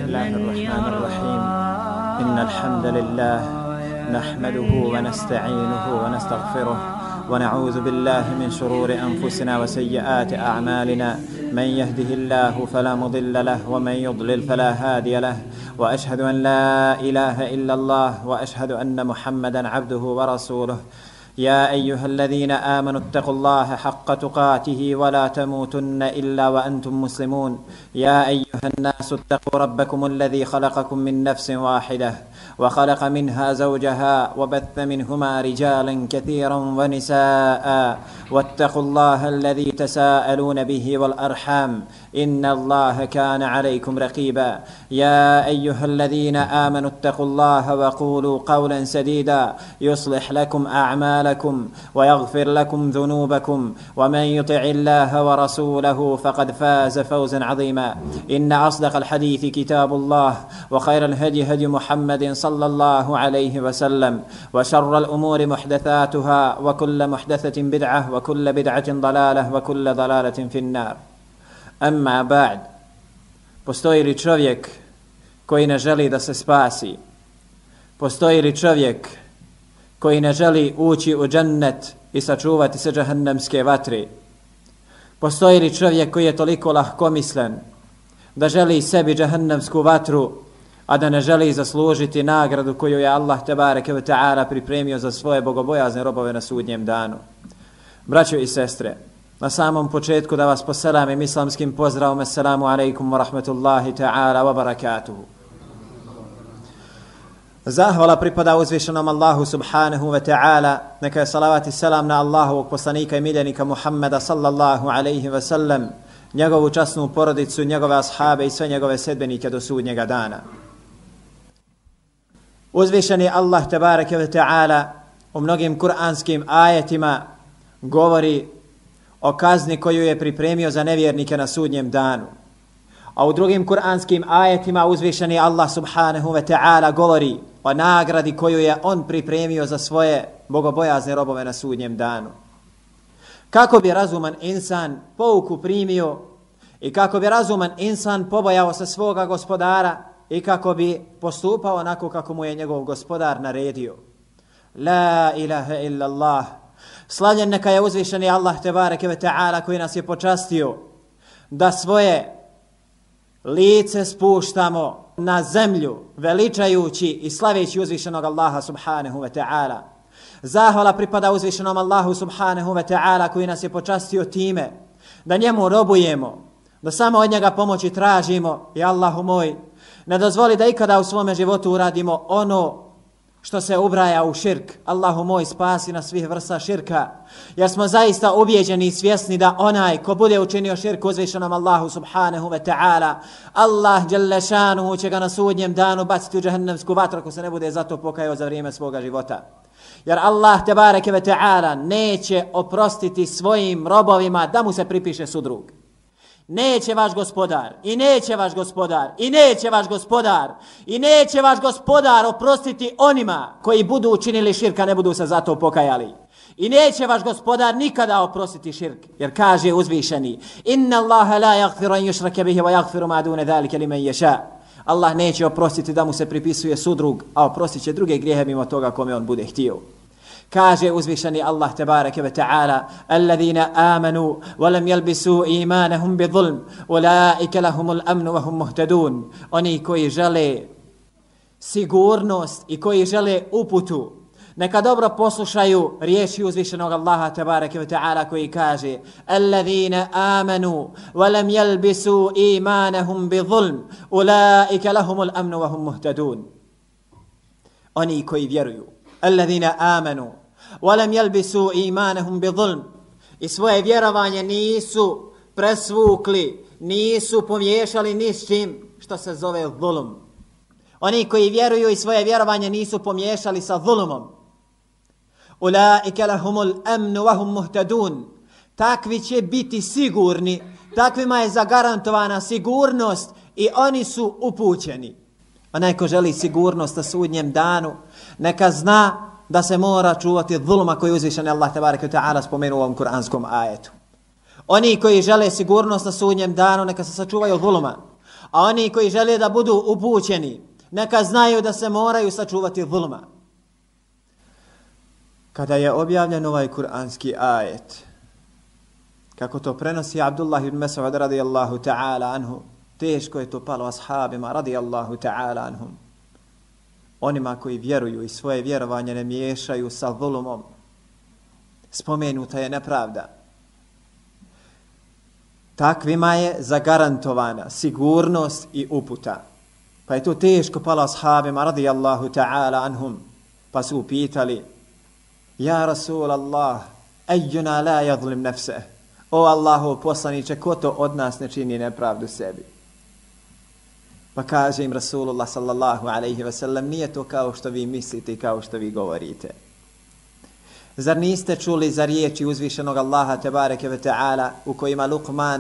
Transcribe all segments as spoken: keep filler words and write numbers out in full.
الله الرحمن الرحيم إن الحمد لله نحمده ونستعينه ونستغفره ونعوذ بالله من شرور أنفسنا وسيئات أعمالنا من يهده الله فلا مضل له ومن يضلل فلا هادي له وأشهد أن لا إله إلا الله وأشهد أن محمدا عبده ورسوله يا أيها الذين آمنوا اتقوا الله حق تقاته ولا تموتن إلا وأنتم مسلمون يا أيها الناس اتقوا ربكم الذي خلقكم من نفس واحدة وخلق منها زوجها وبث منهما رجالا كثيرا ونساء واتقوا الله الذي تساءلون به والأرحام إن الله كان عليكم رقيبا يا أيها الذين آمنوا اتقوا الله وقولوا قولا سديدا يصلح لكم أعمالكم ويغفر لكم ذنوبكم ومن يطع الله ورسوله فقد فاز فوزا عظيما إن أصدق الحديث كتاب الله وخير الهدي هدي محمد صلى الله عليه وسلم وشر الأمور محدثاتها وكل محدثة بدعة وكل بدعة ضلالة وكل ضلالة في النار. Amma ba'd, postoji li čovjek koji ne želi da se spasi? Postoji li čovjek koji ne želi ući u džennet i sačuvati se džehennemske vatre? Postoji li čovjek koji je toliko lahkomislen da želi sebi džehennemsku vatru, a da ne želi zaslužiti nagradu koju je Allah tebareke ve ta'ala pripremio za svoje bogobojazne robove na sudnjem danu? Braćo i sestre, na samom početku da vas poselamim islamskim pozdravom. Assalamu alaikum wa rahmatullahi ta'ala wa barakatuhu. Zahvala pripada uzvišenom Allahu subhanahu wa ta'ala. Neka je salavat i selam na Allahovog poslanika i miljenika Muhammeda sallallahu alaihi wa sallam, njegovu časnu porodicu, njegove ashabe i sve njegove sedbenike do sudnjega dana. Uzvišeni Allah tebareke ve ta'ala u mnogim kuranskim ajetima govori o kazni koju je pripremio za nevjernike na sudnjem danu. A u drugim kuranskim ajetima uzvišeni Allah subhanahu wa ta'ala govori o nagradi koju je on pripremio za svoje bogobojazne robove na sudnjem danu. Kako bi razuman insan pouku primio i kako bi razuman insan pobojao se svoga gospodara i kako bi postupao onako kako mu je njegov gospodar naredio. La ilaha illa Allah. Slavljen neka je uzvišeni Allah tebareke ve ta'ala koji nas je počastio da svoje lice spuštamo na zemlju veličajući i slaveći uzvišenog Allaha subhanahu wa ta'ala. Zahvala pripada uzvišenom Allahu subhanahu wa ta'ala koji nas je počastio time da njemu robujemo, da samo od njega pomoći tražimo. I Allahu moj, ne dozvoli da ikada u svome životu uradimo ono što se ubraja u širk. Allahu moj, spasi nas svih vrsta širka, jer smo zaista ubijeđeni i svjesni da onaj ko bude učinio širk uzvišenom Allahu subhanahu wa ta'ala, Allah dželle šanuhu će ga na sudnjem danu baciti u džehennemsku vatru ako se ne bude zato pokajao za vrijeme svoga života. Jer Allah tebareke ve ta'ala neće oprostiti svojim robovima da mu se pripiše sudrug. Neće vaš gospodar, i neće vaš gospodar, i neće vaš gospodar, i neće vaš gospodar oprostiti onima koji budu učinili širka, ne budu se zato pokajali. I neće vaš gospodar nikada oprostiti širk, jer kaže uzvišeni: Inna Allaha la yaghfiru an yushraka bihi wa yaghfiru ma duna zalika liman yasha. Allah neće oprostiti da mu se pripisuje sudrug, a oprostit će druge grijehe mimo toga kome on bude htio. Kaže uzvišeni Allah tebareke ve ta'ala: Alladhina amanu wa lam yalbisu imanahum bi zulm ulaika lahumul amnu wa hum muhtadun. Oni koji žele sigurnost i koji žele uputu, neka dobro poslušaju riječi uzvišenog Allaha tebareke ve ta'ala koji kaže: Alladhina amanu wa lam yalbisu imanahum bi zulm ulaika lahumul amnu wa hum muhtadun. Oni koji vjeruju, alladhina amanu wa lam yalbisu imanahum bi zulm, i svoje vjerovanje nisu presvukli, nisu pomiješali ni s čim što se zove zulum. Oni koji vjeruju i svoje vjerovanje nisu pomiješali sa zulumom. Ulaika lahumul amnu wa hum muhtadun. Takvi će biti sigurni, takvima je zagarantovana sigurnost i oni su upućeni. Onaj ko želi sigurnost na sudnjem danu, neka zna da se mora čuvati zuluma koji uzvišeni Allah tebareke ve ta'ala spomenuo u ovom kuranskom ajetu. Oni koji žele sigurnost na sudnjem danu, neka se sačuvaju zuluma. A oni koji žele da budu upućeni, neka znaju da se moraju sačuvati zulma. Kada je objavljen ovaj kuranski ajet, kako to prenosi Abdullah ibn Mas'ud radijallahu ta'ala anhu, teško je to palo ashabima radijallahu ta'ala anhum. Onima koji vjeruju i svoje vjerovanje ne miješaju sa zulumom. Spomenuta je nepravda. Takvima je zagarantovana sigurnost i uputa. Pa je to teško palo ashabima radijallahu ta'ala anhum. Pa su upitali: Ja Rasulallah, ejjuna la jadlim nefse. O Allahov poslaniče, ko to od nas ne čini nepravdu sebi? Pa kaže im Rasulullah sallallahu alaihi wa sallam: Nije to kao što vi mislite i kao što vi govorite. Zar niste čuli za riječi uzvišenog Allaha tebareke ve ta'ala u kojima Luqman,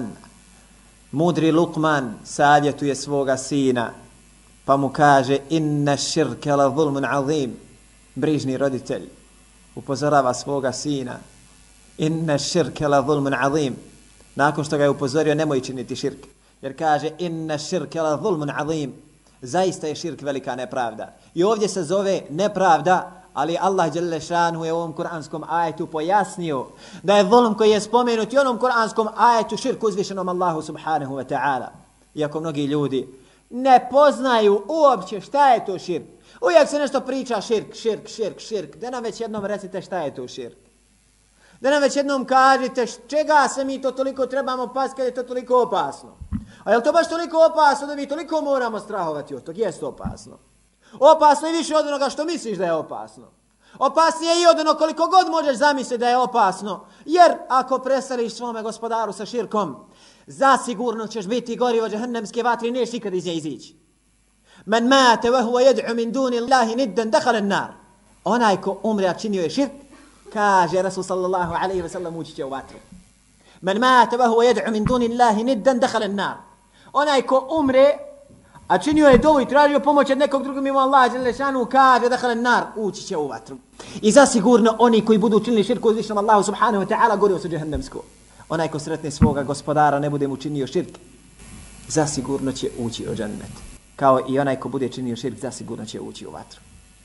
mudri Luqman, savjetuje svoga sina, pa mu kaže: Inna širke la zulmun azim. Brižni roditelj upozorava svoga sina: Inna širke la zulmun azim. Nakon što ga je upozorio: nemoj činiti širk. Jer kaže: Inna širke la zulmun azim. Zaista je širk velika nepravda. I ovdje se zove nepravda, ali Allah dželle šanuhu je u ovom kuranskom ajetu pojasnio da je zulum koji je spomenut i onom kuranskom ajetu širk uzvišenom Allahu subhanahu wa ta'ala. Iako mnogi ljudi ne poznaju uopće šta je to širk. Uvijek se nešto priča širk, širk, širk, širk. Da nam već jednom recite šta je to širk. Da nam već jednom kažete čega se mi to toliko trebamo pasti kad je to toliko opasno. A je li to baš toliko opasno da mi toliko moramo strahovati od tog? Jeste opasno. Opasno je više od onoga što misliš da je opasno. Opasnije je i od onoga koliko god možeš zamisliti da je opasno. Jer ako preseliš svome gospodaru sa širkom, zasigurno ćeš biti gorivo džehennemske vatre i neš nikad iz nje izići. Men mate wa huwa yad'u min duni Allahi niddan dakhala an-nar. Onaj ko umre a činio je širk, kaže Rasul sallallahu alejhi ve sellem, ući će u vatru. Men mate wa huwa yad'u min duni Allahi niddan dakhala an-nar. Onaj ko umre a činio je dovu i tražio pomoć od nekog drugog mimo Allaha dželle šanuhu, kaže dakhala an-nar, ući će u vatru. I zasigurno oni koji budu činili širk uzvišenom Allahu subhanahu wa ta'ala gorivo su džehennemsko. Onaj ko sretne svoga gospodara ne bude mu činio širk, zasigurno će ući u džennet. Kao i onaj ko bude činio širk, zasigurno će ući u vatru.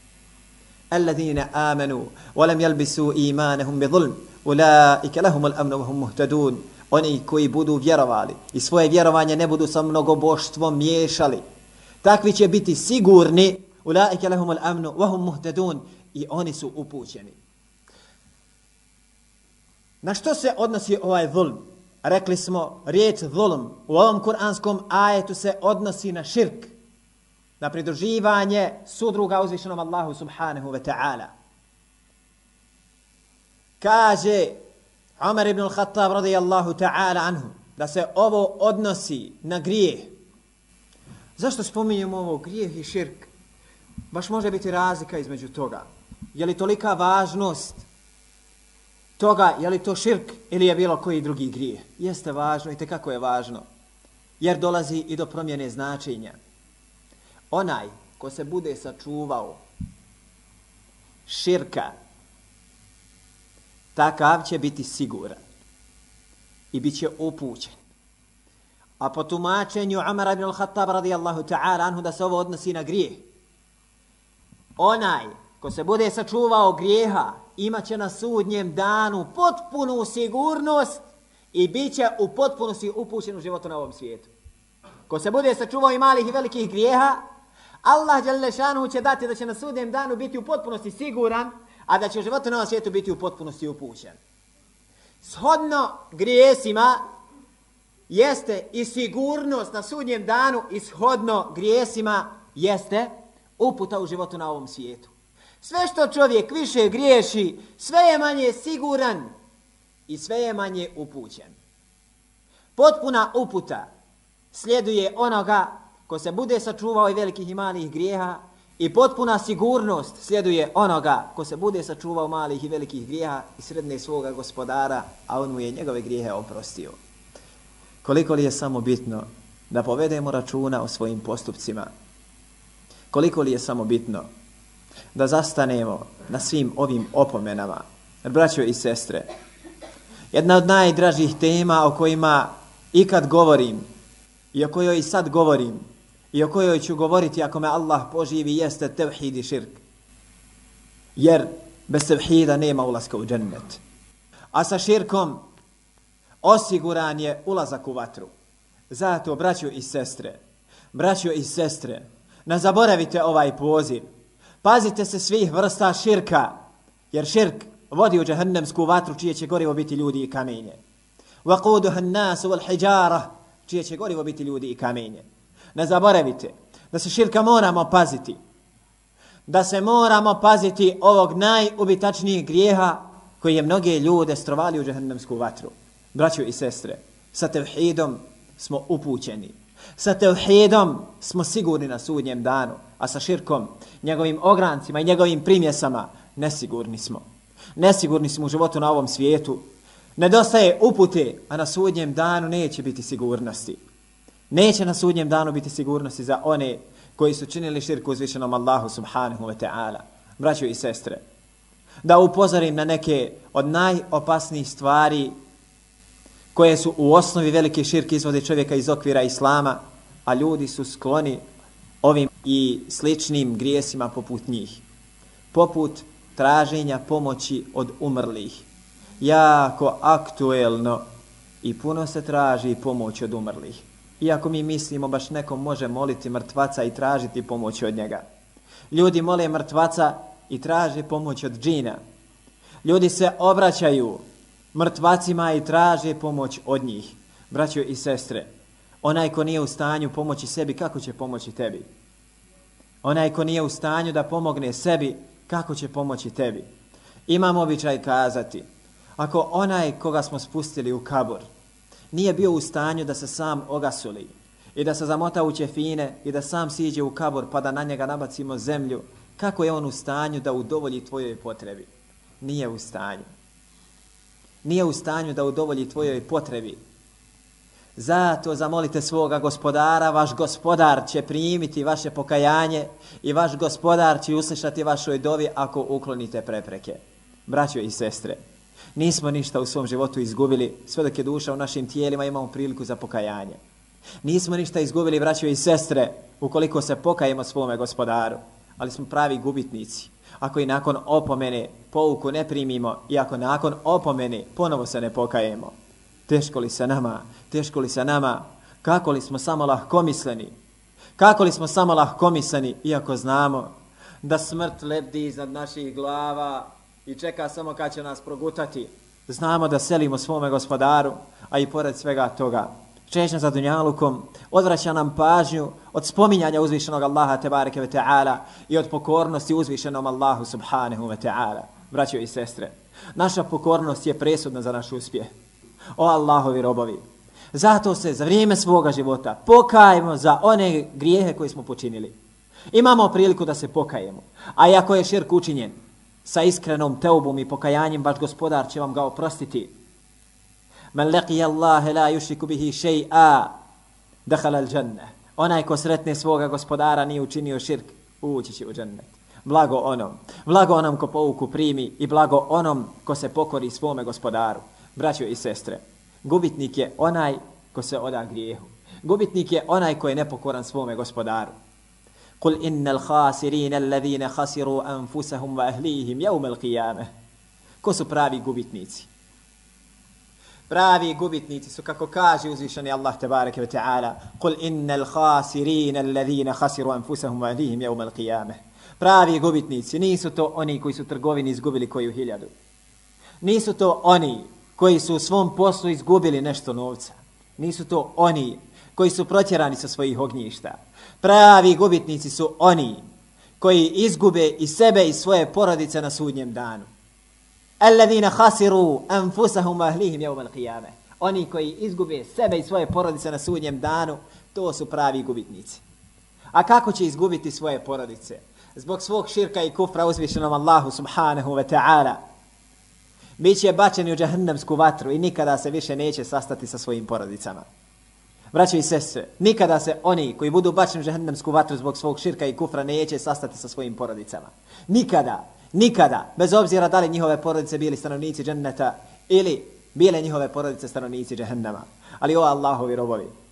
Alladhina amanu wa lam yalbisu imanahum bi zulm ulaika lahumul amnu wa hum muhtadun. Oni koji budu vjerovali i svoje vjerovanje ne budu sa mnogoboštvom miješali, takvi će biti sigurni. Ulaika lahumul amnu wa hum muhtadun. I oni su upućeni. Na što se odnosi ovaj zulm? Rekli smo, riječ zulm u ovom kuranskom ajetu se odnosi na širk, na pridruživanje sudruga uzvišenom Allahu subhanahu wa ta'ala. Kaže Umar ibn al-Khattab radijallahu ta'ala anhu da se ovo odnosi na grijeh. Zašto spominjemo ovo grijeh i širk? Baš može biti razlika između toga. Je li tolika važnost toga, je li to širk ili je bilo koji drugi grijeh? Jeste važno i tekako je važno, jer dolazi i do promjene značenja. Onaj ko se bude sačuvao širka, takav će biti siguran i bit će upućen. A po tumačenju Umara ibn al-Khattab radijallahu ta'ala anhu da se ovo odnosi na grijeh, onaj ko se bude sačuvao grijeha imat će na sudnjem danu potpunu sigurnost i bit će u potpunosti upućen u životu na ovom svijetu. Ko se bude sačuvao i malih i velikih grijeha, Allah dželle šanuhu će dati da će na sudnjem danu biti u potpunosti siguran, a da će u životu na ovom svijetu biti u potpunosti upućen. Shodno grijesima jeste i sigurnost na sudnjem danu, i shodno grijesima jeste uputa u životu na ovom svijetu. Sve što čovjek više griješi, sve je manje siguran i sve je manje upućen. Potpuna uputa sljeduje onoga ko se bude sačuvao i velikih i malih grijeha, i potpuna sigurnost sljeduje onoga ko se bude sačuvao malih i velikih grijeha i sretne svoga gospodara, a on mu je njegove grijehe oprostio. Koliko li je samo bitno da povedemo računa o svojim postupcima? Koliko li je samo bitno da zastanemo na svim ovim opomenama? Braćo i sestre, jedna od najdražih tema o kojima ikad govorim i o kojoj i sad govorim i o kojoj ću govoriti ako me Allah poživi jeste tevhid i širk. Jer bez tevhida nema ulaska u džennet. A sa širkom osiguran je ulazak u vatru. Zato, braćo i sestre, braćo i sestre, ne zaboravite ovaj poziv. Pazite se svih vrsta širka, jer širk vodi u džehennemsku vatru čije će gorivo biti ljudi i kamenje. وَقُودُهَا النَّاسُ وَالْحِجَارَةِ čije će gorivo biti ljudi i kamenje. Ne zaboravite da se širka moramo paziti. Da se moramo paziti ovog najubitačnijeg grijeha koji je mnoge ljude strovali u džehennemsku vatru. Braćo i sestre, sa tevhidom smo upućeni. Sa tevhidom smo sigurni na sudnjem danu, a sa širkom, njegovim ograncima i njegovim primjesama nesigurni smo. Nesigurni smo u životu na ovom svijetu. Nedostaje upute, a na sudnjem danu neće biti sigurnosti. Neće na sudnjem danu biti sigurnosti za one koji su činili širku uzvišenom Allahu subhanahu wa ta'ala. Braćo i sestre, da upozorim na neke od najopasnijih stvari koje su u osnovi velike širke izvode čovjeka iz okvira Islama, a ljudi su skloni ovim i sličnim grijesima poput njih. Poput traženja pomoći od umrlih. Jako aktuelno i puno se traži pomoć od umrlih. Iako mi mislimo baš nekom može moliti mrtvaca i tražiti pomoć od njega. Ljudi mole mrtvaca i traže pomoć od džina. Ljudi se obraćaju mrtvacima i traže pomoć od njih. Braćo i sestre, onaj ko nije u stanju pomoći sebi, kako će pomoći tebi? Onaj ko nije u stanju da pomogne sebi, kako će pomoći tebi? Imam običaj kazati, ako onaj koga smo spustili u kabur nije bio u stanju da se sam ogasuli i da se zamota u ćefine i da sam siđe u kabur pa da na njega nabacimo zemlju, kako je on u stanju da udovolji tvojoj potrebi? Nije u stanju. Nije u stanju da udovolji tvojoj potrebi. Zato zamolite svoga gospodara, vaš gospodar će primiti vaše pokajanje i vaš gospodar će uslišati vašoj dovi ako uklonite prepreke. Braćo i sestre, nismo ništa u svom životu izgubili, sve dok je duša u našim tijelima imamo priliku za pokajanje. Nismo ništa izgubili, braćo i sestre, ukoliko se pokajemo svome gospodaru, ali smo pravi gubitnici. Ako i nakon opomene pouku ne primimo i ako nakon opomene ponovo se ne pokajemo. Teško li se nama, teško li se nama, kako li smo samo lahkomisleni, kako li smo samo lahkomisleni, iako znamo da smrt lebdi iznad naših glava i čeka samo kad će nas progutati. Znamo da selimo svome gospodaru, a i pored svega toga čežnja za dunjalukom odvraća nam pažnju od spominjanja uzvišenog Allaha tebareke ve ta'ala i od pokornosti uzvišenom Allahu subhanahu wa ta'ala. Braćo i sestre, naša pokornost je presudna za naš uspjeh. O Allahovi robovi, zato se za vrijeme svoga života pokajemo za one grijehe koje smo počinili. Imamo priliku da se pokajemo, a i ako je širk učinjen sa iskrenom teubom i pokajanjem, vaš gospodar će vam ga oprostiti. Man laqiya Allaha la yushriku bihi shay'a dakhala al-jannah. Onaj ko sretne svoga gospodara nije učinio širk, ući će u džennet. Blago onom, blago onom ko pouku primi i blago onom ko se pokori svome gospodaru. Braćo i sestre, gubitnik je onaj ko se oda grijehu. Gubitnik je onaj ko je nepokoran svome gospodaru. Kul innal khasirina alladhina khasiru anfusahum wa ahlihim yawm al-qiyamah. Ko su pravi gubitnici? Pravi gubitnici su, kako kaže uzvišeni Allah tebareke ve ta'ala, Kul innal khasirina alladhina khasiru anfusahum wa ahlihim yawm al-qiyamah. Pravi gubitnici nisu to oni koji su trgovini izgubili koju hiljadu. Nisu to oni koji su u svom poslu izgubili nešto novca. Nisu to oni koji su protjerani sa svojih ognjišta. Pravi gubitnici su oni koji izgube i sebe i svoje porodice na sudnjem danu. Alladhina khasiru anfusahum wa ahlihim yawm al-qiyamah. Oni koji izgube sebe i svoje porodice na sudnjem danu, to su pravi gubitnici. A kako će izgubiti svoje porodice? Zbog svog širka i kufra uzvišenom Allahu subhanahu wa ta'ala. Biće bačeni u džehennemsku vatru i nikada se više neće sastati sa svojim porodicama. Braćo i sestre, nikada se oni koji budu bačeni u džehennemsku vatru zbog svog širka i kufra neće sastati sa svojim porodicama. Nikada, nikada, bez obzira da li njihove porodice bili stanovnici dženneta ili bile njihove porodice stanovnici džehennema. Ali o Allahovi robovi,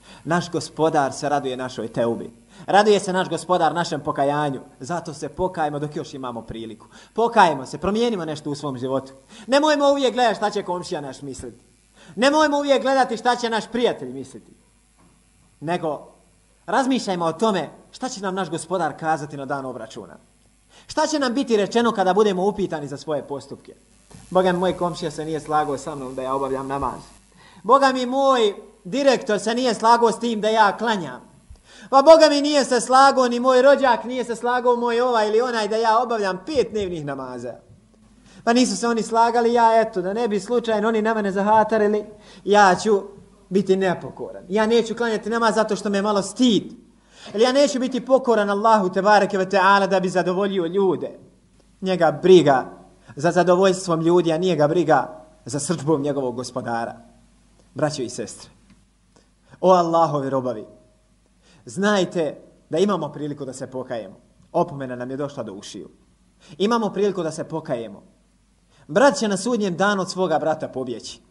Naš gospodar se raduje našoj teubi. Raduje se naš gospodar našem pokajanju. Zato se pokajemo dok još imamo priliku. Pokajemo se, promijenimo nešto u svom životu. Nemojmo uvijek gledati šta će komšija naš misliti. Nemojmo uvijek gledati šta će naš prijatelj misliti. Nego razmišljajmo o tome šta će nam naš gospodar kazati na dan obračuna. Šta će nam biti rečeno kada budemo upitani za svoje postupke. Boga mi, moj komšija se nije slagao sa mnom da ja obavljam namaz. Boga mi, moj direktor se nije slagao s tim da ja klanjam. Pa Boga mi, nije se slagao ni moj rođak, nije se slagao moj ovaj ili onaj da ja obavljam pet dnevnih namaza. Pa nisu se oni slagali, ja eto, da ne bi slučajno oni na mene zahatarili, ja ću biti nepokoran. Ja neću klanjati namaz zato što me je malo stid. Ili ja neću biti pokoran Allahu tebareke ve ta'ala da bi zadovoljio ljude. Njega briga za zadovoljstvom ljudi, a nije ga briga za srdžbom njegovog gospodara. Braćo i sestre, o Allahovi robovi, znajte da imamo priliku da se pokajemo. Opomena nam je došla do ušiju. Imamo priliku da se pokajemo. Brat će na sudnjem danu od svoga brata pobjeći.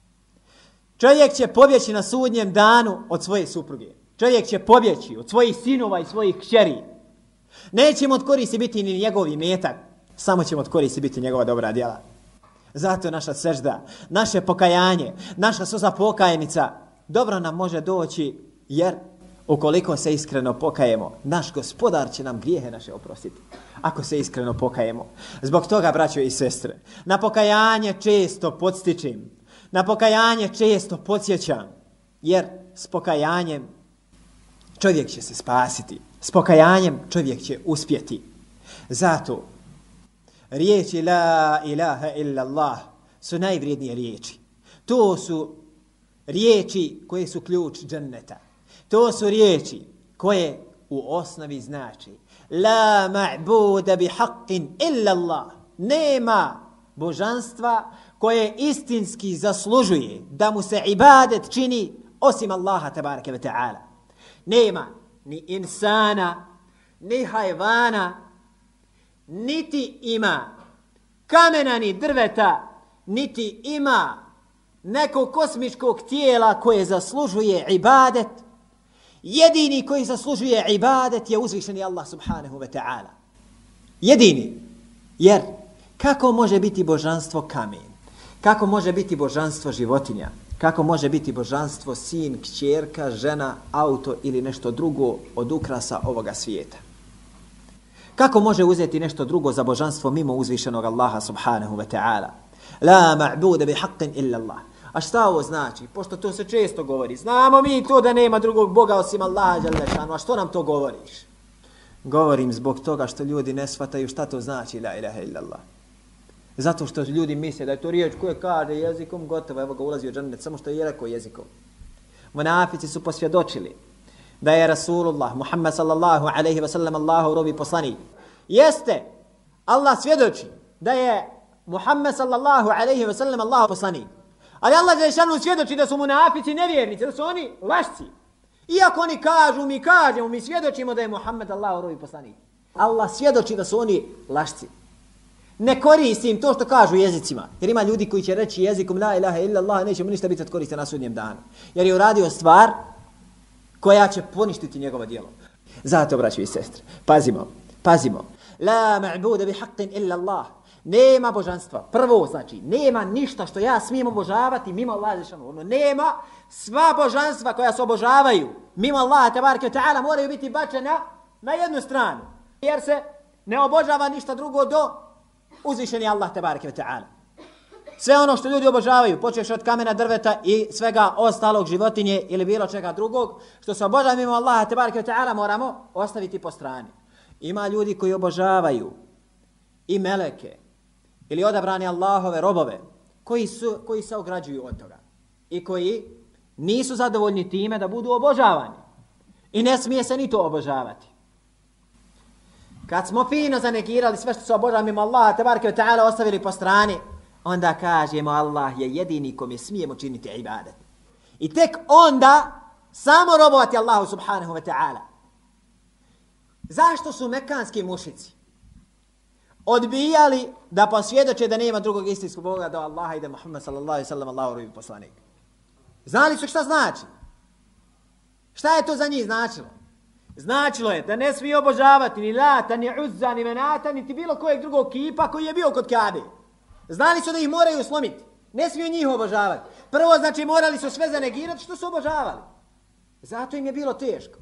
Čovjek će pobjeći na sudnjem danu od svoje supruge. Čovjek će pobjeći od svojih sinova i svojih kćeri. Nećemo od koristi biti ni njegov imetak, samo ćemo od koristi biti njegova dobra djela. Zato naša sežda, naše pokajanje, naša suza pokajnica dobro nam može doći, jer ukoliko se iskreno pokajemo, naš gospodar će nam grijehe naše oprostiti. Ako se iskreno pokajemo. Zbog toga, braćo i sestre, na pokajanje često podstičim, na pokajanje često podsjećam, jer s pokajanjem čovjek će se spasiti. S pokajanjem čovjek će uspjeti. Zato riječi la ilaha illa Allah su najvrijednije riječi. To su riječi koje su ključ dženneta. To su riječi koje u osnovi znači la ma'buda bi haqqin illa Allah. Nema božanstva koje istinski zaslužuje da mu se ibadet čini osim Allaha tebareke ve ta'ala. Nema ni insana, ni hajvana, niti ima kamena ni drveta, niti ima nekog kosmičkog tijela koje zaslužuje ibadet. Jedini koji zaslužuje ibadet je uzvišeni Allah subhanahu wa ta'ala. Jedini. Jer kako može biti božanstvo kamen? Kako može biti božanstvo životinja? Kako može biti božanstvo sin, kćerka, žena, auto ili nešto drugo od ukrasa ovoga svijeta? Kako može uzeti nešto drugo za božanstvo mimo uzvišenog Allaha subhanahu wa ta'ala? La ma'buda bi haqqin illa Allah. A šta ovo znači? Pošto to se često govori. Znamo mi to da nema drugog Boga osim Allaha dželle šanu. A što nam to govoriš? Govorim zbog toga što ljudi ne shvataju šta to znači la ilaha illa Allah. Zato što ljudi misle da je to riječ koje kaže jezikom, gotovo, evo ga ulazi u džennet, samo što je rekao jezikom. Munafici su posvjedočili da je Rasulullah, Muhammed sallallahu alaihi wa sallam, Allahu robi poslanik. Jeste, Allah svjedoči da je Muhammed sallallahu alaihi wa sallam Allahu poslanik. Ali Allah dželešanu svjedoči da su munafici nevjernici, da su oni lašci. Iako oni kažu, mi kažemo, mi svjedočimo da je Muhammed Allahu robi poslanik. Allah svjedoči da su oni lašci. Ne koristim to što kažu jezicima. Jer ima ljudi koji će reći jezikom la ilaha illa Allah, neće mu ništa biti od koriste na sudnjem danu. Jer je uradio stvar koja će poništiti njegovo djelo. Zato, braćo i sestre, pazimo, pazimo. La ma'buda bi haqqin illa Allah. Nema božanstva. Prvo znači, nema ništa što ja smijem obožavati mimo Allaha dželešanu. Ono nema, sva božanstva koja se obožavaju mimo Allaha tebareke ve ta'ala moraju biti bačena na jednu stranu. Jer se ne obožava ništa drugo do uzvišeni Allah tebareke ve ta'ala. Sve ono što ljudi obožavaju, počevši od kamena, drveta i svega ostalog, životinje ili bilo čega drugog, što se obožava mimo Allaha tebareke ve ta'ala, moramo ostaviti po strani. Ima ljudi koji obožavaju i meleke ili odabrani Allahove robove koji, su, koji se ograđuju od toga i koji nisu zadovoljni time da budu obožavani. I ne smije se ni to obožavati. Kad smo fino zanegirali sve što se obožava mimo Allaha tebareke ve ta'ala, ostavili po strani, onda kažemo Allah je jedini kome smijemo činiti ibadet. I tek onda samo robovati Allahu subhanahu wa ta'ala. Zašto su mekanski mušici odbijali da posvjedoče da nema drugog istinskog Boga do Allaha i da Muhammed sallallahu alejhi ve sellem Allahu robi poslanik? Znali su šta znači? Šta je to za njih značilo? Značilo je da ne smije obožavati ni Lata, ni Uzza, ni Menata, niti bilo kojeg drugog kipa koji je bio kod Kabe. Znali su da ih moraju slomiti. Ne smiju njih obožavati. Prvo, znači, morali su sve zanegirati što su obožavali. Zato im je bilo teško.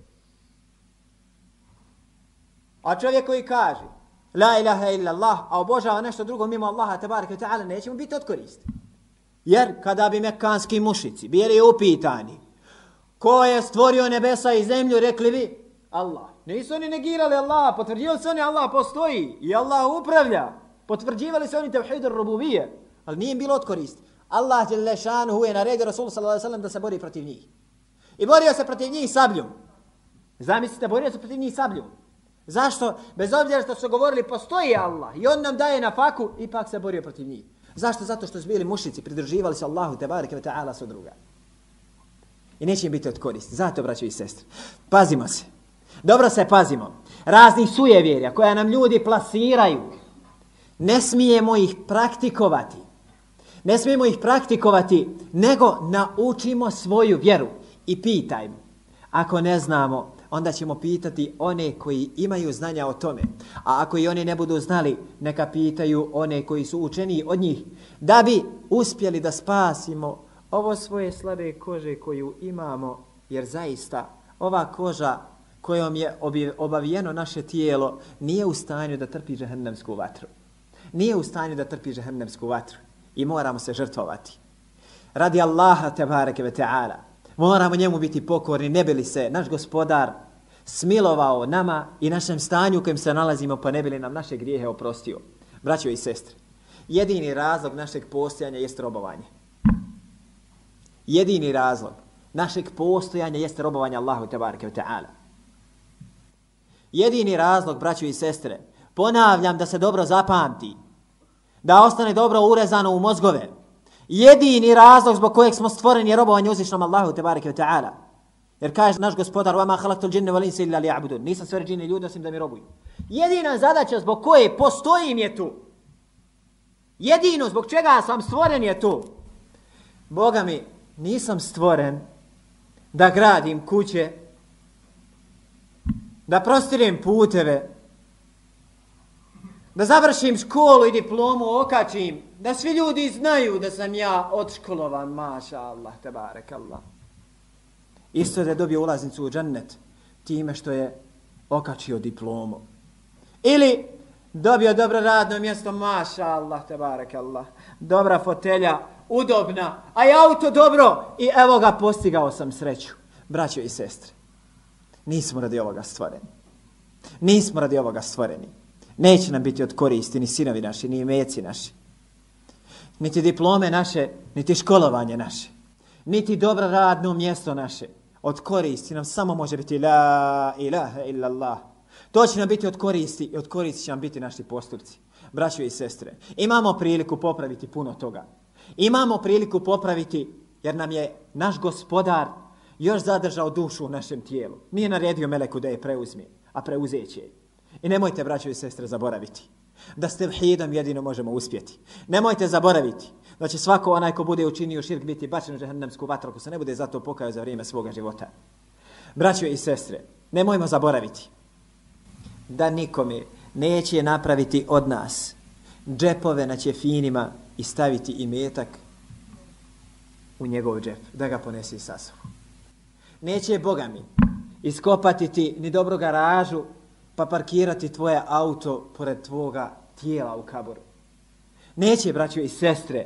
A čovjek koji kaže La ilaha illa Allah, a obožava nešto drugo mimo Allaha tebareke ve ta'ala, neće mu biti od koristi. Jer kada bi mekanski mušici bili upitani ko je stvorio nebesa i zemlju, rekli bi Allah. Nisu oni negirali Allaha, potvrđivali se oni Allah postoji i Allah upravlja. Potvrđivali se oni tevhid ar-rububije, ali nije im bilo od koristi. Allah dželle šanuhu je naredio Rasulu sallallahu alejhi ve sellem da se bori protiv njih. I borio se protiv njih sabljom. Zamislite, borio se protiv njih sabljom. Zašto? Bez obzira što su govorili postoji Allah i on nam daje na faku, ipak se borio protiv njih. Zašto? Zato što su bili mušrici, pridruživali se Allahu tebareke ve ta'ala su druga. I neće im biti od koristi. Zato, braćo i sestre, pazimo se. Dobro se pazimo. Raznih sujevjerja koja nam ljudi plasiraju. Ne smijemo ih praktikovati. Ne smijemo ih praktikovati, nego naučimo svoju vjeru i pitajmo. Ako ne znamo, onda ćemo pitati one koji imaju znanja o tome. A ako i oni ne budu znali, neka pitaju one koji su učeniji od njih, da bi uspjeli da spasimo ovo svoje slabe kože koju imamo, jer zaista ova koža kojom je obavijeno naše tijelo nije u stanju da trpi džehennemsku vatru. Nije u stanju da trpi džehennemsku vatru i moramo se žrtvovati. Radi Allaha tebareke ve ta'ala. Moramo njemu biti pokorni, ne bi li se naš gospodar smilovao nama i našem stanju u kojem se nalazimo, pa ne bi li nam naše grijehe oprostio. Braćo i sestre, jedini razlog našeg postojanja jest robovanje. Jedini razlog našeg postojanja jeste robovanje Allahu tebareke ve ta'ala. Jedini razlog, braćo i sestre, ponavljam da se dobro zapamti, da ostane dobro urezano u mozgove. Jedini razlog zbog kojeg smo stvoreni je robovanje uzvišnom Allahu tebareke ve ta'ala. Jer kaže naš gospodar: "Wa ma khalaqtul jinna wal insa illa liya'budun." Nisam stvorio džine i ljude osim da mi robuju. Jedina zadaća zbog koje postojim je tu. Jedino zbog čega sam stvoren je tu. Boga mi, nisam stvoren da gradim kuće, da prostirem puteve, da završim školu i diplomu okačim, da svi ljudi znaju da sam ja odškolovan, maša Allah, tebarek Allah. Isto da je dobio ulaznicu u džennet time što je okačio diplomu. Ili dobio dobro radno mjesto, maša Allah, tebarek Allah. Dobra fotelja, udobna, a i auto dobro i evo ga, postigao sam sreću. Braćo i sestre, nismo radi ovoga stvoreni. Nismo radi ovoga stvoreni. Neće nam biti od koristi ni sinovi naši, ni imeci naši. Niti diplome naše, niti školovanje naše. Niti dobro radno mjesto naše. Od koristi nam samo može biti la ilaha illa Allah. To će nam biti od koristi i od koristi će nam biti naši postupci. Braćo i sestre, imamo priliku popraviti puno toga. Imamo priliku popraviti jer nam je naš gospodar još zadržao dušu u našem tijelu. Nije naredio meleku da je preuzme, a preuzeće je. I nemojte, braćo i sestre, zaboraviti da s tevhidom jedino možemo uspjeti. Nemojte zaboraviti da će svako onaj ko bude učinio širk biti bačen u džehennemsku vatru ako se ne bude zato pokajao za vrijeme svoga života. Braćo i sestre, nemojmo zaboraviti da nikome neće napraviti od nas džepove na ćefinima i staviti imetak u njegov džep, da ga ponesi sa sobom. Neće, Boga mi, iskopati ti ni dobru garažu pa parkirati tvoje auto pored tvoga tijela u kaboru. Neće, braćo i sestre,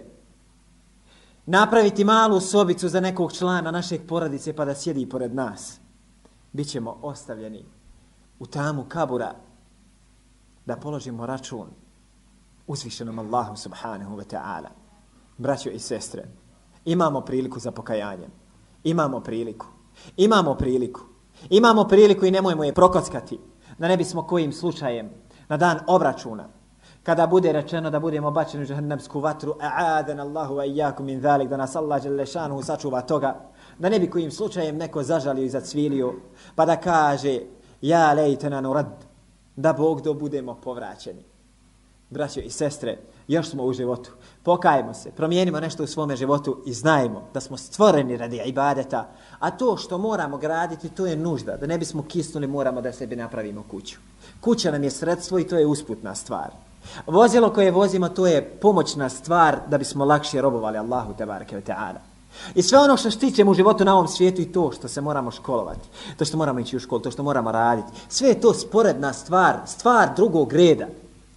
napraviti malu sobicu za nekog člana našeg porodice pa da sjedi pored nas. Bićemo ostavljeni u tamu kabura da položimo račun uzvišenom Allahu subhanahu wa ta'ala. Braćo i sestre, imamo priliku za pokajanjem. Imamo priliku. Imamo priliku. Imamo priliku i nemojmo je prokockati. Da ne bismo kojim slučajem na dan obračuna, kada bude rečeno da budemo bačeni u džehennemsku vatru, a'adan Allahu wa iyyakum min zalik, da nas Allah dželle šanuhu sačuva toga, da ne bi kojim slučajem neko zažalio i zacvilio, pa da kaže ja lejtena nurad, da Bog do budemo povraćeni. Braćo i sestre, još smo u životu. Pokajmo se, promijenimo nešto u svome životu i znajmo da smo stvoreni radi ibadeta, a to što moramo graditi, to je nužda. Da ne bismo kisnuli, moramo da sebi napravimo kuću. Kuća nam je sredstvo i to je usputna stvar. Vozilo koje vozimo, to je pomoćna stvar da bismo lakše robovali Allahu tebareke ve ta'ala. I sve ono što stičemo u životu na ovom svijetu i to što se moramo školovati, to što moramo ići u školu, to što moramo raditi, sve je to sporedna stvar, stvar drugog reda.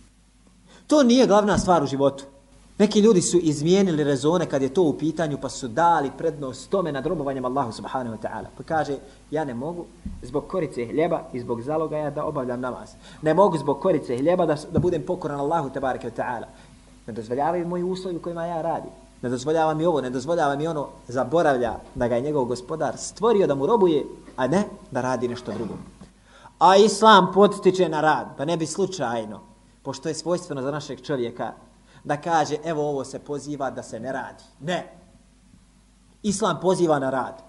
To nije glavna stvar u životu. Neki ljudi su izmijenili rezone kad je to u pitanju, pa su dali prednost tome nad robovanjem Allahu subhanahu wa ta'ala. Pa kaže, ja ne mogu zbog korice hljeba i zbog zalogaja da obavljam namaz. Ne mogu zbog korice hljeba da, da budem pokoran Allahu tebareke ve ta'ala. Ne dozvoljavaju moji uslovi u kojima ja radim. Ne dozvoljava mi ovo, ne dozvoljava mi ono. Zaboravlja da ga je njegov gospodar stvorio da mu robuje, a ne da radi nešto drugo. A Islam potiče na rad, pa ne bi slučajno, pošto je svojstveno za našeg čovjeka, da kaže, evo ovo se poziva da se ne radi. Ne. Islam poziva na rad.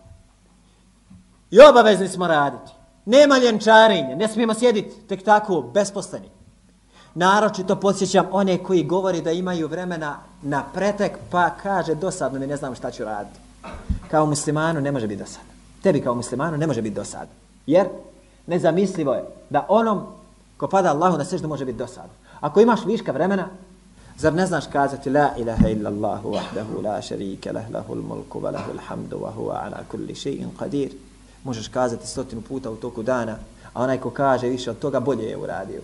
I obavezni smo raditi. Nema ljenčarenja, ne smijemo sjediti tek tako, besposleni. Naročito podsjećam one koji govori da imaju vremena na pretek, pa kaže, dosadno mi, ne znam šta ću raditi. Kao muslimanu ne može biti dosadno. Tebi kao muslimanu ne može biti dosadno. Jer nezamislivo je da onom ko pada Allahu na seždu može biti dosadno. Ako imaš viška vremena, zar ne znaš kazati la ilaha illa Allahu wahdahu la sharika lah lahul mulku wa lahul hamdu wa huwa ala kulli shay'in qadir. Možeš kazati stotinu puta u toku dana, a onaj ko kaže više od toga bolje je uradio.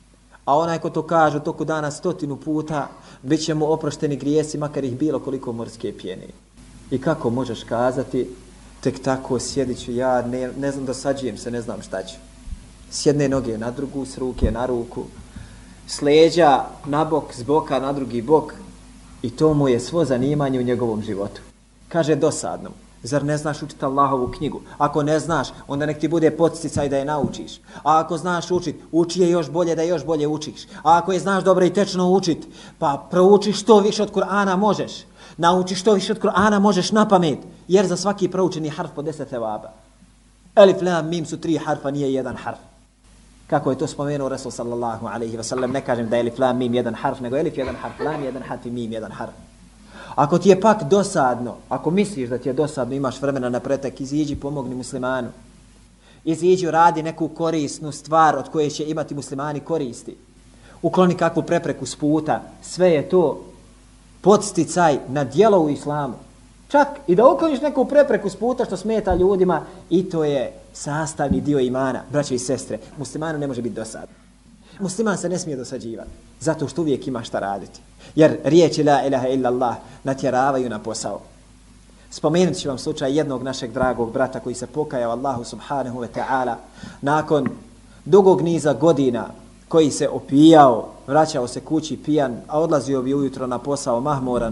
A onaj ko to kaže u toku dana stotinu puta, bit će mu oprošteni grijesi, makar ih bilo koliko morske pjene. I kako možeš kazati, tek tako sjedit ću ja, ne, ne znam, dosađujem se, ne znam šta ću. S jedne noge na drugu, s ruke na ruku, s leđa na bok, s boka na drugi bok, i to mu je svo zanimanje u njegovom životu. Kaže dosadno, zar ne znaš učiti Allahovu knjigu? Ako ne znaš, onda nek ti bude podsticaj da je naučiš. A ako znaš učiti, uči je još bolje da još bolje učiš. A ako je znaš dobro i tečno učiti, pa prouči što više od Kur'ana možeš. Nauči što više od Kur'ana možeš na pamet, jer za svaki proučeni harf po deset evaba. Elif, lam, mim su tri harfa, nije jedan harf. Kako je to spomenuo Rasul sallallahu alaihi wa sallam, ne kažem da je elif, lam, mim jedan harf, nego elif jedan harf, lam jedan harf i mim jedan harf. Ako ti je pak dosadno, ako misliš da ti je dosadno, imaš vremena na pretek, iziđi, pomogni muslimanu. Iziđi, radi neku korisnu stvar od koje će imati muslimani koristi. Ukloni kakvu prepreku s puta, sve je to podsticaj na djelo u islamu. Čak i da ukloniš neku prepreku s puta što smeta ljudima, i to je sastavni dio imana. Braće i sestre, muslimanu ne može biti dosadno. Musliman se ne smije dosađivati, zato što uvijek ima šta raditi. Jer riječi la ilaha illa Allah natjeravaju na posao. Spomenut ću vam slučaj jednog našeg dragog brata koji se pokajao Allahu subhanahu wa ta'ala nakon dugog niza godina, koji se opijao, vraćao se kući pijan, a odlazio bi ujutro na posao mahmoran.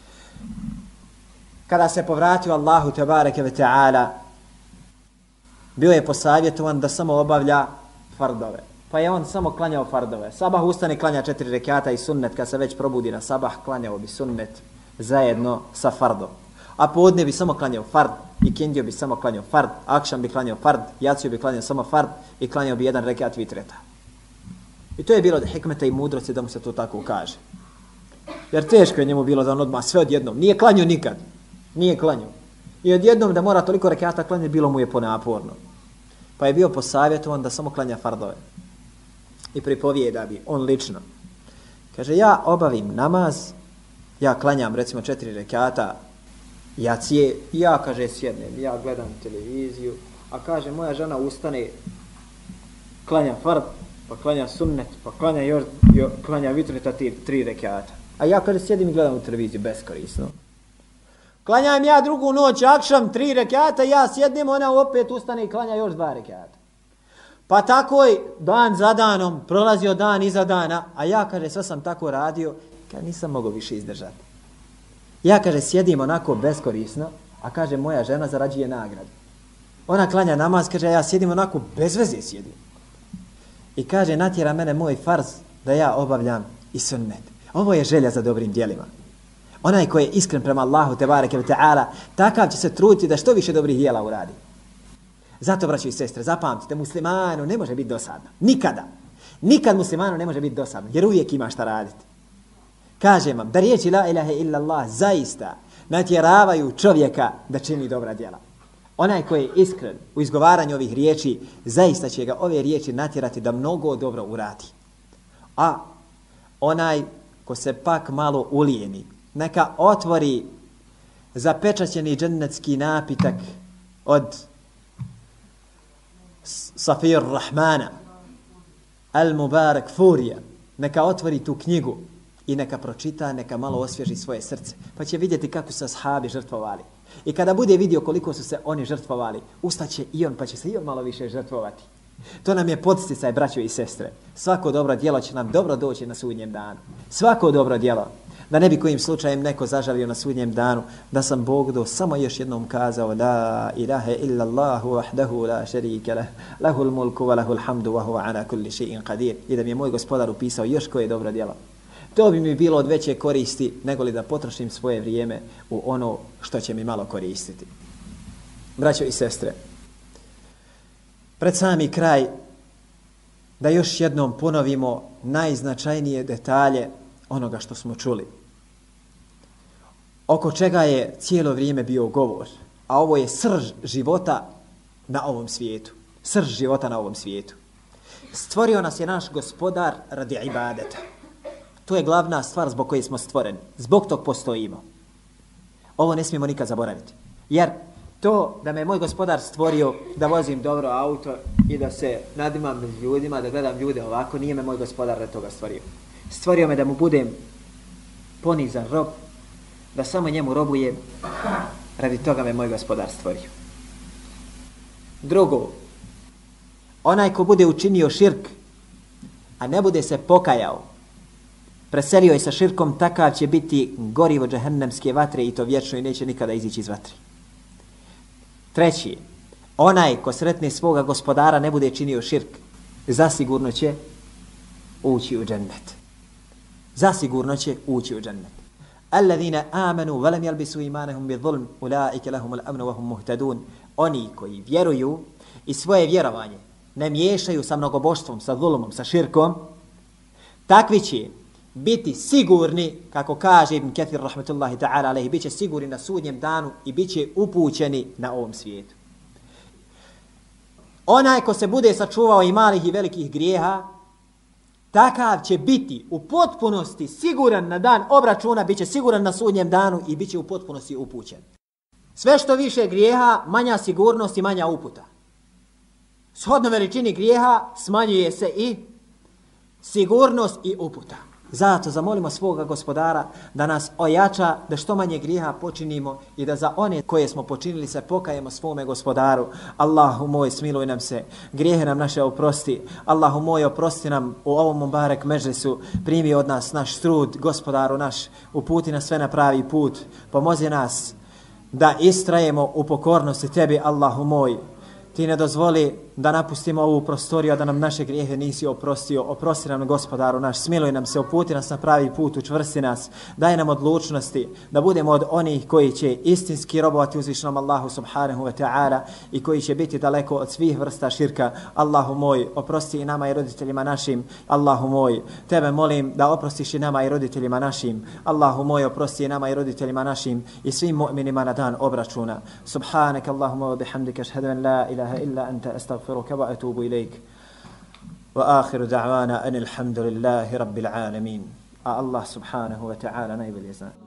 Kada se povratio Allahu tebareke ve ta'ala, bio je posavjetovan da samo obavlja fardove. Pa je on samo klanjao fardove. Sabah ustane, klanja četiri rekata i sunnet, kad se već probudi na sabah, klanjao bi sunnet zajedno sa fardom. A podne bi samo klanjao fard, i kindiju bi samo klanjao fard, akšam bi klanjao fard, jaciju bi klanjao samo fard i klanjao bi jedan rekat vitreta. I to je bilo od hikmeta i mudrosti da mu se to tako kaže. Jer teško je njemu bilo da on odmah sve odjednom. Nije klanjao nikad. Nije klanjao. I odjednom da mora toliko rekata klanjati, bilo mu je ponaporno. Pa je bio posavjetovan da samo klanja fardove. I pripovijeda bi on lično. Kaže, ja obavim namaz, ja klanjam recimo četiri rekata jacije, i ja, kaže, sjednem, ja gledam televiziju, a kaže, moja žena ustane, klanja fard, pa klanja sunnet, pa klanja još, jo, klanja vitreta tri rekata. A ja, kaže, sjedim i gledam u televiziju, beskorisno. Klanjam ja drugu noć, akšam, tri rekata, ja sjednem, ona opet ustane i klanja još dva rekata. Pa tako je dan za danom, prolazio dan iza dana, a ja, kaže, sve sam tako radio, kad nisam mogao više izdržati. Ja, kaže, sjedim onako beskorisno, a kaže, moja žena zarađuje nagradu. Ona klanja namaz, kaže, ja sjedim onako bez veze sjedim. I kaže, natjera mene moj farz da ja obavljam i sunnet. Ovo je želja za dobrim djelima. Onaj koji je iskren prema Allahu tebareke ve ta'ala, takav će se truditi da što više dobrih djela uradi. Zato, braćo i sestre, zapamtite, muslimanu ne može biti dosadno. Nikada. Nikad muslimanu ne može biti dosadno, jer uvijek ima šta raditi. Kažem vam, da riječi la ilaha illallah zaista natjeravaju čovjeka da čini dobra djela. Onaj koji je iskren u izgovaranju ovih riječi, zaista će ga ove riječi natjerati da mnogo dobro uradi. A onaj ko se pak malo ulijeni, neka otvori zapečaćeni džennetski napitak od Safir Rahmana, Al Mubarak Furija, neka otvori tu knjigu i neka pročita, neka malo osvježi svoje srce, pa će vidjeti kako su ashabi žrtvovali. I kada bude vidio koliko su se oni žrtvovali, ustaće i on, pa će se i on malo više žrtvovati. To nam je podsticaj, braćo i sestre. Svako dobro djelo će nam dobro doći na sudnjem danu. Svako dobro djelo. Da ne bi kojim slučajem neko zažalio na sudnjem danu, da sam Bog do samo još jednom kazao la ilaha illa Allahu wahdahu la sharika lah, lahul mulku wa lahul hamdu wa huwa ala kulli shay'in qadir. I da mi je moj gospodar upisao još koje dobro djelo. To bi mi bilo od veće koristi nego li da potrošim svoje vrijeme u ono što će mi malo koristiti. Braćo i sestre, pred sami kraj da još jednom ponovimo najznačajnije detalje onoga što smo čuli. Oko čega je cijelo vrijeme bio govor, a ovo je srž života na ovom svijetu. Srž života na ovom svijetu. Stvorio nas je naš gospodar radi ibadeta. To je glavna stvar zbog koje smo stvoreni. Zbog tog postojimo. Ovo ne smijemo nikad zaboraviti. Jer to da me moj gospodar stvorio da vozim dobro auto i da se nadimam među ljudima, da gledam ljude ovako, nije me moj gospodar radi toga stvorio. Stvorio me da mu budem ponizan rob, da samo njemu robujem, radi toga me moj gospodar stvorio. Drugo, onaj ko bude učinio širk, a ne bude se pokajao, preselio je sa širkom, takav će biti gorivo džehennemske vatre i to vječno i neće nikada izići iz vatre. Treći, onaj ko sretne svoga gospodara ne bude činio širk, zasigurno će ući u džennet. Zasigurno će ući u džennet. Alladhina amanu wa lam yalbisu imanahum bi-dhulm ulaika lahumul amnu wa hum muhtadun. Oni koji vjeruju i svoje vjerovanje ne miješaju sa mnogoboštvom, sa zulumom, sa širkom, takvi će biti sigurni, kako kaže Ibn Kathir rahmetullahi ta'ala alejhi, bit će sigurni na sudnjem danu i bit će upućeni na ovom svijetu. Onaj ko se bude sačuvao i malih i velikih grijeha, takav će biti u potpunosti siguran na dan obračuna, bit će siguran na sudnjem danu i bit će u potpunosti upućen. Sve što više grijeha, manja sigurnost i manja uputa. Shodno veličini grijeha smanjuje se i sigurnost i uputa. Zato zamolimo svoga gospodara da nas ojača, da što manje grijeha počinimo i da za one koje smo počinili se pokajemo svome gospodaru. Allahu moj, smiluj nam se, grijehe nam naše oprosti. Allahu moj, oprosti nam u ovom mubarek mežlisu, primi od nas naš trud, gospodaru naš, uputi nas sve na pravi put, pomozi nas da istrajemo u pokornosti tebi, Allahu moj. Ti ne dozvoli da napustimo ovu prostoriju, a da nam naše grijehe nisi oprostio. Oprosti nam, gospodaru naš, smiluj nam se, uputi nas na pravi put, učvrsti nas, daj nam odlučnosti da budemo od onih koji će istinski robovati uzvišenom Allahu subhanahu wa ta'ala i koji će biti daleko od svih vrsta širka. Allahu moj, oprosti i nama i roditeljima našim. Allahu moj, tebe molim da oprostiš i nama i roditeljima našim. Allahu moj, oprosti i nama i roditeljima našim i svim mu'minima na dan obračuna. Subhanaka Allahumma wa bihamdika, ashhadu an la ilaha illa anta, astaghfiruka wa atubu ilayk. Wa akhiru da'wana anil hamdulillahi rabbil alamin. A Allah subhanahu wa ta'ala najbolje zna.